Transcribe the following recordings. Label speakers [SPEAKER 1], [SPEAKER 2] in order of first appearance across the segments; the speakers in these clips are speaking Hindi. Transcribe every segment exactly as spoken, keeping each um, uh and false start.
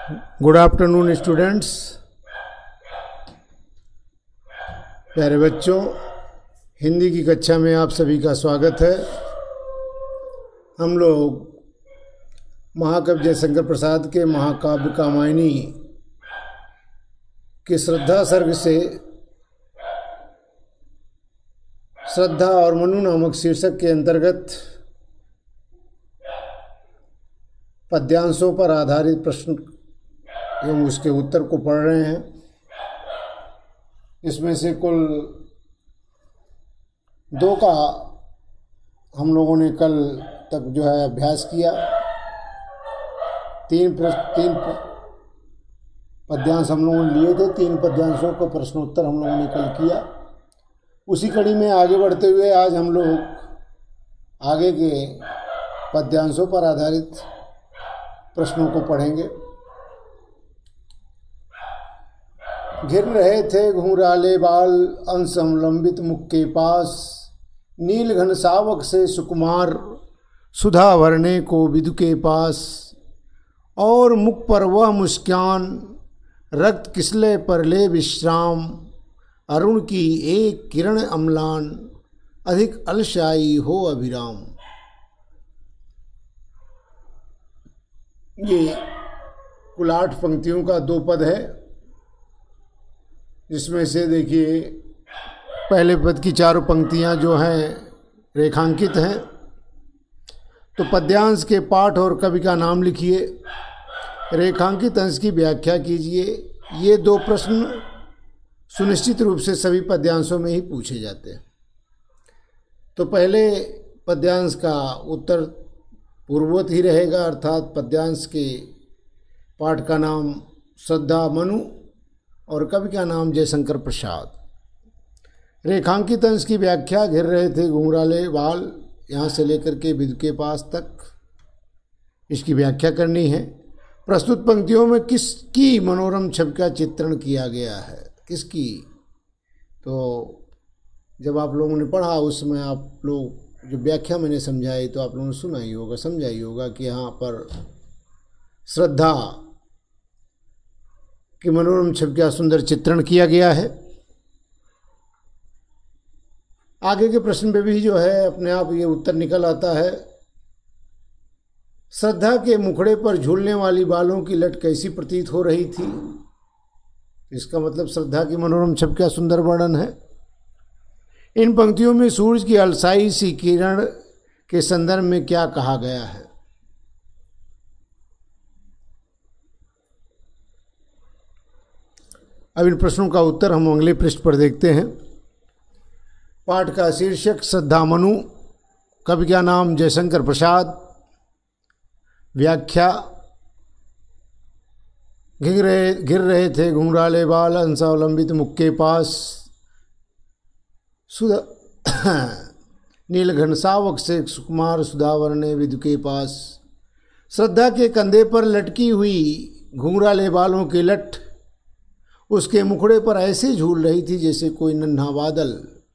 [SPEAKER 1] Good afternoon students. प्यारे बच्चों, हिंदी की कक्षा में आप सभी का स्वागत है। हम लोग महाकवि जयशंकर प्रसाद के महाकाव्य कामायनी के श्रद्धा सर्ग से श्रद्धा और मनु नामक शीर्षक के अंतर्गत पद्यांशों पर आधारित प्रश्न एवं उसके उत्तर को पढ़ रहे हैं। इसमें से कुल दो का हम लोगों ने कल तक जो है अभ्यास किया। तीन तीन पद्यांश हम लोगों ने लिए थे। तीन पद्यांशों का प्रश्नोत्तर हम लोगों ने कल किया। उसी कड़ी में आगे बढ़ते हुए आज हम लोग आगे के पद्यांशों पर आधारित प्रश्नों को पढ़ेंगे। घिर रहे थे घुंघराले बाल अंश अवलंबित मुख के पास, नील घन सावक से सुकुमार सुधा भरने को विदु के पास, और मुख पर वह मुस्कान रक्त किसले पर ले विश्राम, अरुण की एक किरण अम्लान अधिक अलशाई हो अभिराम। ये कुल आठ पंक्तियों का दो पद है, जिसमें से देखिए पहले पद की चारों पंक्तियां जो हैं रेखांकित हैं। तो पद्यांश के पाठ और कवि का नाम लिखिए, रेखांकित अंश की व्याख्या कीजिए। ये दो प्रश्न सुनिश्चित रूप से सभी पद्यांशों में ही पूछे जाते हैं। तो पहले पद्यांश का उत्तर पूर्ववत ही रहेगा, अर्थात पद्यांश के पाठ का नाम श्रद्धा मनु और कवि का नाम जयशंकर प्रसाद। रेखांकित अंश की व्याख्या, घिर रहे थे घुंघराले बाल, यहाँ से लेकर के विदु के पास तक इसकी व्याख्या करनी है। प्रस्तुत पंक्तियों में किसकी मनोरम छवि का चित्रण किया गया है, किसकी? तो जब आप लोगों ने पढ़ा उसमें आप लोग जो व्याख्या मैंने समझाई तो आप लोगों ने सुना ही होगा, समझा ही होगा कि यहाँ पर श्रद्धा कि मनोरम छवि का सुंदर चित्रण किया गया है। आगे के प्रश्न पे भी जो है अपने आप ये उत्तर निकल आता है। श्रद्धा के मुखड़े पर झूलने वाली बालों की लट कैसी प्रतीत हो रही थी? इसका मतलब श्रद्धा की मनोरम छवि का सुंदर वर्णन है। इन पंक्तियों में सूरज की अलसाई सी किरण के संदर्भ में क्या कहा गया है? अब इन प्रश्नों का उत्तर हम अगले पृष्ठ पर देखते हैं। पाठ का शीर्षक श्रद्धा मनु, कवि का नाम जयशंकर प्रसाद। व्याख्या, घिर रहे घिर रहे थे घुंघराले बाल अंशावलंबित मुख के पास, सुधा नील घन सावक से सुकुमार सुधावरने विदु के पास। श्रद्धा के कंधे पर लटकी हुई घुंघराले बालों की लट उसके मुखड़े पर ऐसे झूल रही थी जैसे कोई नन्हा बादल,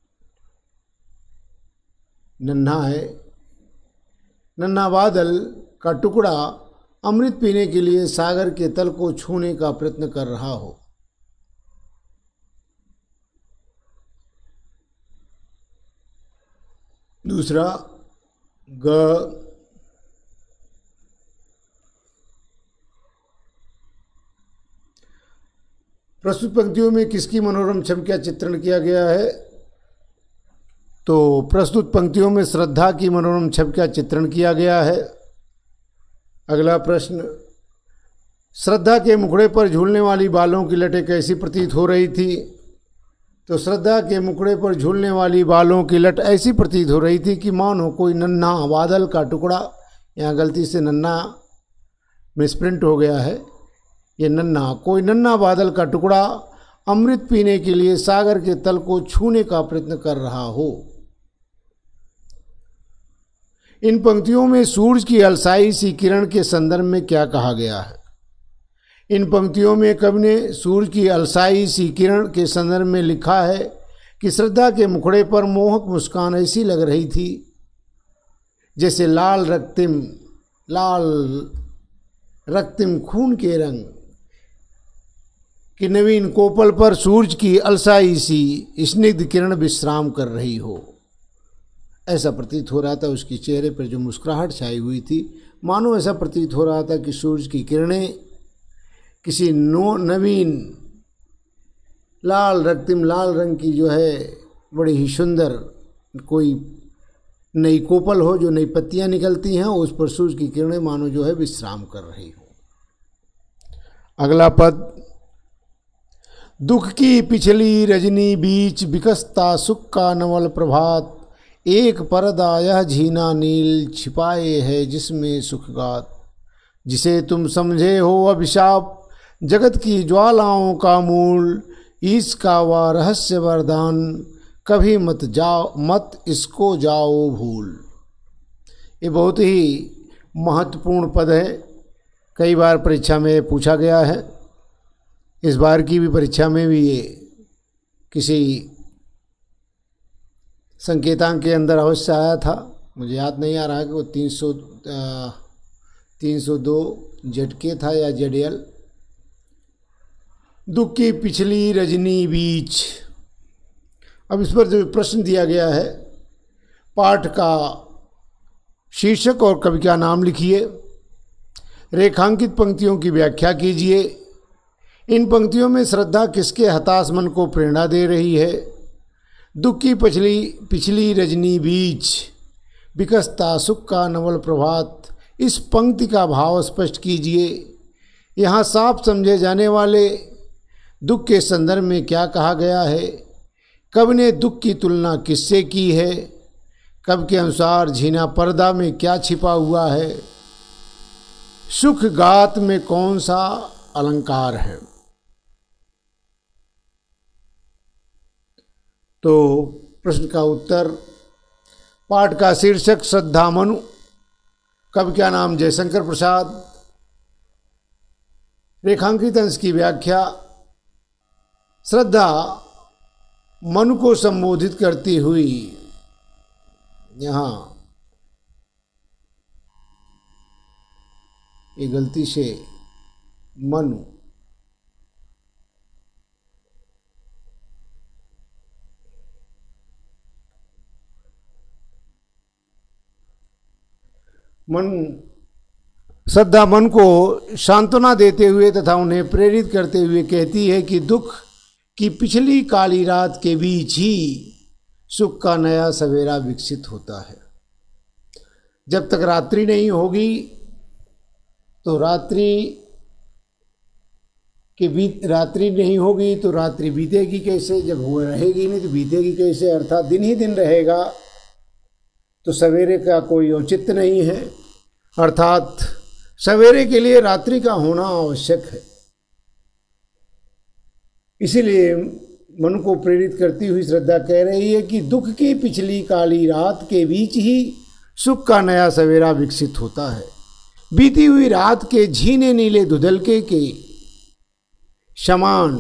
[SPEAKER 1] नन्हा है, नन्हा बादल का टुकड़ा अमृत पीने के लिए सागर के तल को छूने का प्रयत्न कर रहा हो। दूसरा, ग प्रस्तुत पंक्तियों में किसकी मनोरम छवि का चित्रण किया गया है? तो प्रस्तुत पंक्तियों में श्रद्धा की मनोरम छवि का चित्रण किया गया है। अगला प्रश्न, श्रद्धा के मुखड़े पर झूलने वाली बालों की लटें कैसी प्रतीत हो रही थी? तो श्रद्धा के मुखड़े पर झूलने वाली बालों की लट ऐसी प्रतीत हो रही थी कि मानो कोई नन्हा बादल का टुकड़ा, यहाँ गलती से नन्हा मिसप्रिंट हो गया है, ये नन्हा कोई नन्हा बादल का टुकड़ा अमृत पीने के लिए सागर के तल को छूने का प्रयत्न कर रहा हो। इन पंक्तियों में सूरज की अलसाई सी किरण के संदर्भ में क्या कहा गया है? इन पंक्तियों में कवि ने सूरज की अलसाई सी किरण के संदर्भ में लिखा है कि श्रद्धा के मुखड़े पर मोहक मुस्कान ऐसी लग रही थी जैसे लाल रक्तिम लाल रक्तिम खून के रंग कि नवीन कोपल पर सूरज की अलसाई सी स्निग्ध किरण विश्राम कर रही हो। ऐसा प्रतीत हो रहा था, उसके चेहरे पर जो मुस्कुराहट छाई हुई थी, मानो ऐसा प्रतीत हो रहा था कि सूरज की किरणें किसी नो नवीन लाल रक्तिम लाल रंग की जो है बड़ी ही सुंदर कोई नई कोपल हो, जो नई पत्तियां निकलती हैं, उस पर सूरज की किरणें मानो जो है विश्राम कर रही हो। अगला पद, दुख की पिछली रजनी बीच विकसता सुख का नवल प्रभात, एक पर्दा यह झीना नील छिपाए है जिसमें सुखगात, जिसे तुम समझे हो अभिशाप जगत की ज्वालाओं का मूल, इसका वा रहस्य वरदान कभी मत जाओ मत इसको जाओ भूल। ये बहुत ही महत्वपूर्ण पद है, कई बार परीक्षा में पूछा गया है। इस बार की भी परीक्षा में भी ये किसी संकेतांक के अंदर अवश्य आया था, मुझे याद नहीं आ रहा कि वो तीन सौ तीन सौ दो झटके था या जेडीएल। दुख की पिछली रजनी बीच, अब इस पर जो प्रश्न दिया गया है, पाठ का शीर्षक और कवि का नाम लिखिए, रेखांकित पंक्तियों की व्याख्या कीजिए। इन पंक्तियों में श्रद्धा किसके हताश मन को प्रेरणा दे रही है? दुख की पिछली पिछली रजनी बीच विकसता सुख का नवल प्रभात, इस पंक्ति का भाव स्पष्ट कीजिए। यहाँ साफ समझे जाने वाले दुख के संदर्भ में क्या कहा गया है? कवि ने दुख की तुलना किससे की है? कवि के अनुसार झीना पर्दा में क्या छिपा हुआ है? सुख गात में कौन सा अलंकार है? तो प्रश्न का उत्तर, पाठ का शीर्षक श्रद्धा मनु, कवि का नाम जयशंकर प्रसाद, रेखांकित अंश की व्याख्या, श्रद्धा मनु को संबोधित करती हुई यहाँ ये गलती से मनु मन श्रद्धा मन को सांत्वना देते हुए तथा उन्हें प्रेरित करते हुए कहती है कि दुख की पिछली काली रात के बीच ही सुख का नया सवेरा विकसित होता है। जब तक रात्रि नहीं होगी तो रात्रि के बीत रात्रि नहीं होगी तो रात्रि बीतेगी कैसे? जब वो रहेगी नहीं तो बीतेगी कैसे? अर्थात दिन ही दिन रहेगा तो सवेरे का कोई औचित्य नहीं है, अर्थात सवेरे के लिए रात्रि का होना आवश्यक है। इसीलिए मन को प्रेरित करती हुई श्रद्धा कह रही है कि दुख की पिछली काली रात के बीच ही सुख का नया सवेरा विकसित होता है। बीती हुई रात के झीने नीले धुंधलके के समान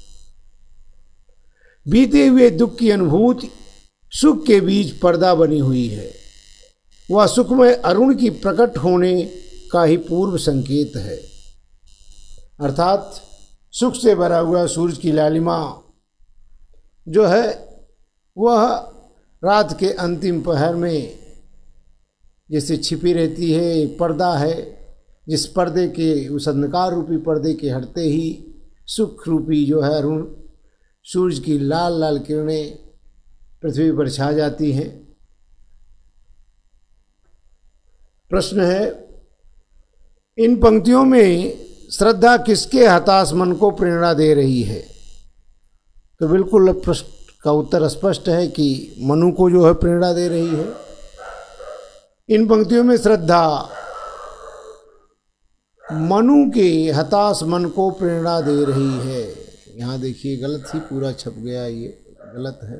[SPEAKER 1] बीते हुए दुख की अनुभूति सुख के बीच पर्दा बनी हुई है। वह सुखमय अरुण की प्रकट होने का ही पूर्व संकेत है, अर्थात सुख से भरा हुआ सूरज की लालिमा जो है वह रात के अंतिम पहर में जैसे छिपी रहती है, एक पर्दा है, जिस पर्दे के उस अंधकार रूपी पर्दे के हटते ही सुख रूपी जो है अरुण सूरज की लाल लाल किरणें पृथ्वी पर छा जाती हैं। प्रश्न है, इन पंक्तियों में श्रद्धा किसके हताश मन को प्रेरणा दे रही है? तो बिल्कुल प्रश्न का उत्तर स्पष्ट है कि मनु को जो है प्रेरणा दे रही है। इन पंक्तियों में श्रद्धा मनु के हताश मन को प्रेरणा दे रही है। यहाँ देखिए गलत ही पूरा छप गया, ये गलत है,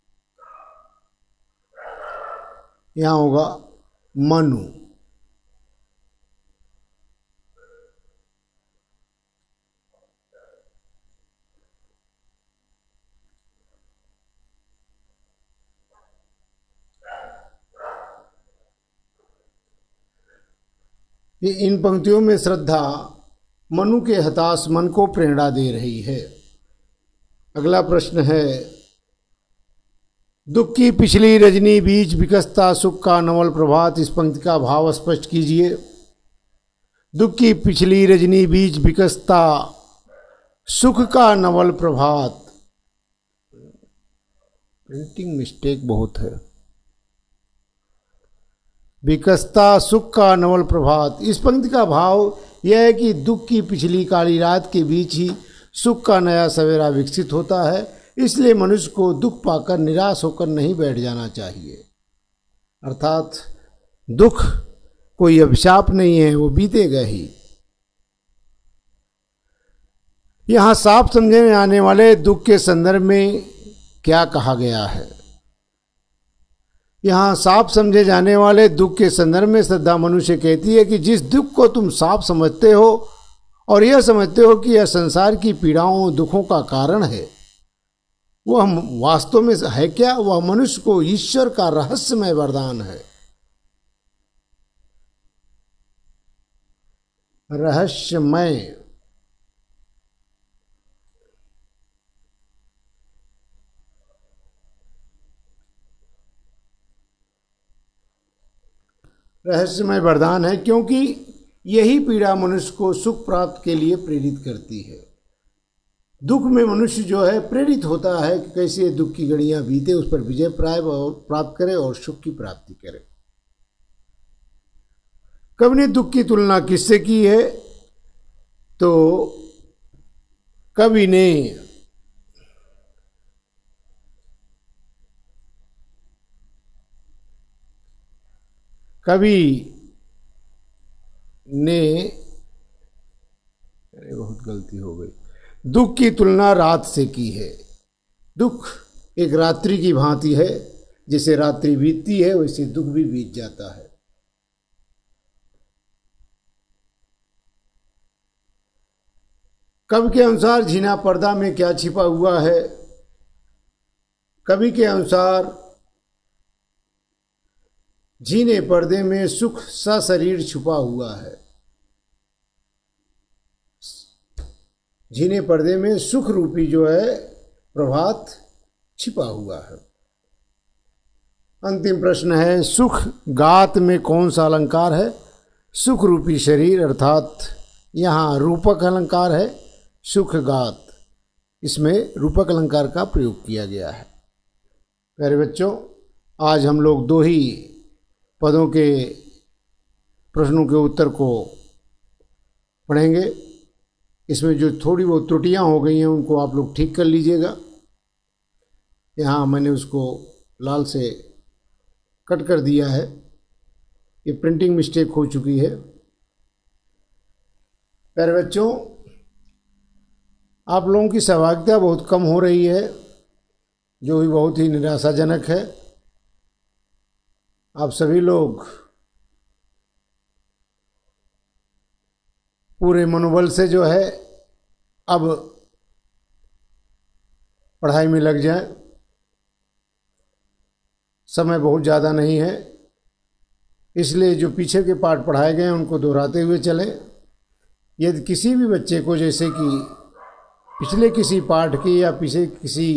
[SPEAKER 1] यहाँ होगा मनु। इन पंक्तियों में श्रद्धा मनु के हताश मन को प्रेरणा दे रही है। अगला प्रश्न है, दुख की पिछली रजनी बीच विकसता सुख का नवल प्रभात। इस पंक्ति का भाव स्पष्ट कीजिए। दुख की पिछली रजनी बीच विकसता सुख का नवल प्रभात। प्रिंटिंग मिस्टेक बहुत है। विकसता सुख का नवल प्रभात। इस पंक्ति का भाव यह है कि दुख की पिछली काली रात के बीच ही सुख का नया सवेरा विकसित होता है। इसलिए मनुष्य को दुख पाकर निराश होकर नहीं बैठ जाना चाहिए। अर्थात दुख कोई अभिशाप नहीं है, वो बीतेगा ही। यहां साफ समझे में आने वाले दुख के संदर्भ में क्या कहा गया है। यहां साफ समझे जाने वाले दुख के संदर्भ में श्रद्धा मनुष्य कहती है कि जिस दुख को तुम साफ समझते हो और यह समझते हो कि यह संसार की पीड़ाओं दुखों का कारण है, वह वास्तव में है क्या? वह मनुष्य को ईश्वर का रहस्यमय वरदान है। रहस्यमय रहस्यमय वरदान है, क्योंकि यही पीड़ा मनुष्य को सुख प्राप्त के लिए प्रेरित करती है। दुख में मनुष्य जो है प्रेरित होता है कि कैसे दुख की घड़ियां बीते, उस पर विजय प्राप्त करे और सुख की प्राप्ति करे। कवि ने दुख की तुलना किससे की है? तो कवि ने कवि ने अरे बहुत गलती हो गई दुख की तुलना रात से की है। दुख एक रात्रि की भांति है, जैसे रात्रि बीतती है वैसे दुख भी बीत जाता है। कवि के अनुसार झीना पर्दा में क्या छिपा हुआ है? कवि के अनुसार झीने पर्दे में सुख सशरीर छुपा हुआ है। झीने पर्दे में सुख रूपी जो है प्रभात छिपा हुआ है। अंतिम प्रश्न है, सुख गात में कौन सा अलंकार है? सुख रूपी शरीर, अर्थात यहाँ रूपक अलंकार है सुख गात, इसमें रूपक अलंकार का प्रयोग किया गया है। प्यारे बच्चों, आज हम लोग दो ही पदों के प्रश्नों के उत्तर को पढ़ेंगे। इसमें जो थोड़ी बहुत त्रुटियां हो गई हैं उनको आप लोग ठीक कर लीजिएगा। यहाँ मैंने उसको लाल से कट कर दिया है, ये प्रिंटिंग मिस्टेक हो चुकी है। प्यारे बच्चों, आप लोगों की सहभागिता बहुत कम हो रही है, जो भी बहुत ही निराशाजनक है। आप सभी लोग पूरे मनोबल से जो है अब पढ़ाई में लग जाए। समय बहुत ज़्यादा नहीं है, इसलिए जो पीछे के पाठ पढ़ाए गए हैं उनको दोहराते हुए चलें। यदि किसी भी बच्चे को जैसे कि पिछले किसी पाठ की या पीछे किसी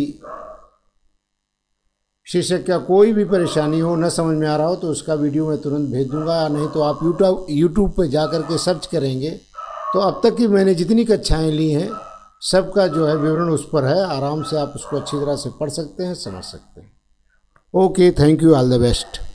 [SPEAKER 1] शीर्षक का कोई भी परेशानी हो, न समझ में आ रहा हो, तो उसका वीडियो मैं तुरंत भेज दूंगा। नहीं तो आप यूट्यूब यूट्यूब पर जा कर के सर्च करेंगे तो अब तक की मैंने जितनी कक्षाएं ली हैं सबका जो है विवरण उस पर है। आराम से आप उसको अच्छी तरह से पढ़ सकते हैं, समझ सकते हैं। Okay, thank you, all the best.